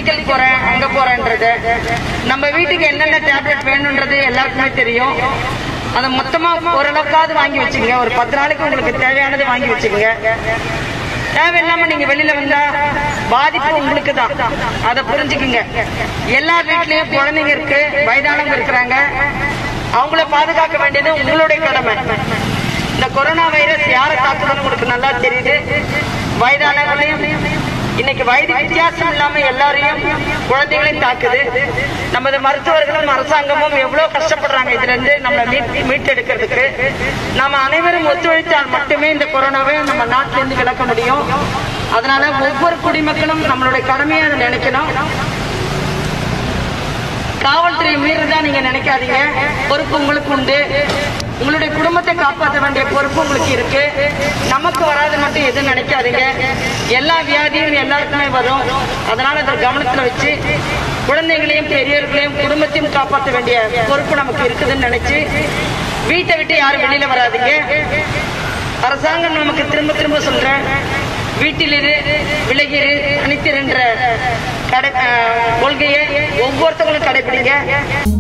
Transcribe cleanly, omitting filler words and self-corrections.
Medical போறேன் அங்க போறேன்றது, நம்ம வீட்டுக்கு என்னென்ன டேப்லெட் வேணும்ன்றது எல்லாருக்குமே தெரியும். அதை மொத்தமா ஓரளவுக்காவது வாங்கி வச்சுக்கோங்க. ஒரு 10 நாளைக்கு உங்களுக்கு தேவையானது வாங்கி வச்சுக்கோங்க. தேவையில்லாம நீங்க வெளியில வந்தா பாதிப்பு உங்களுக்கு தான், அதை புரிஞ்சுக்குங்க. எல்லா வீட்லயும் குழந்தைங்க இருக்கு, வயதானவங்க இருக்கிறாங்க. அவங்கள பாதுகாக்க வேண்டியது உங்களுடைய கடமை. இந்த கொரோனா வைரஸ் யாரை தாக்குதுன்னு உங்களுக்கு நல்லா தெரியுது. வயதானவர்களையும், இன்னைக்கு வயது வித்தியாசம் இல்லாம எல்லாரையும் குழந்தைகளையும் தாக்குது. நமது மருத்துவர்களும் அரசாங்கமும் எவ்வளவு கஷ்டப்படுறாங்க இதுல இருந்து நம்ம மீட்டெடுக்கிறதுக்கு. நாம அனைவரும் ஒத்துழைத்தால் மட்டுமே இந்த கொரோனாவை நம்ம நாட்டிலிருந்து விலக்க முடியும். அதனால ஒவ்வொரு குடிமக்களும் நம்மளுடைய கடமையை அதை நினைக்கணும். காவல்துறை மீறதா நீங்க நினைக்காதீங்க. பொறுப்பு உங்களுக்கு உண்டு. உங்களுடைய குடும்பத்தை காப்பாற்ற வேண்டிய பொறுப்பு உங்களுக்கு இருக்கு. நமக்கு வராது மட்டும் எதுவும் நினைக்காதீங்க. எல்லா வியாதியும் எல்லாருக்குமே வரும். அதனால அதை கவனத்துல வச்சு குழந்தைகளையும் பெரியவர்களையும் குடும்பத்தையும் காப்பாற்ற வேண்டிய பொறுப்பு நமக்கு இருக்குதுன்னு நினைச்சு வீட்டை விட்டு யாரும் வெளியில வராதிங்க. அரசாங்கம் நமக்கு திரும்ப திரும்ப சொல்றேன், வீட்டிலிரு, விலகிரு, தனித்திருன்ற கொள்கையை ஒவ்வொருத்தவங்களும் கடைபிடிங்க.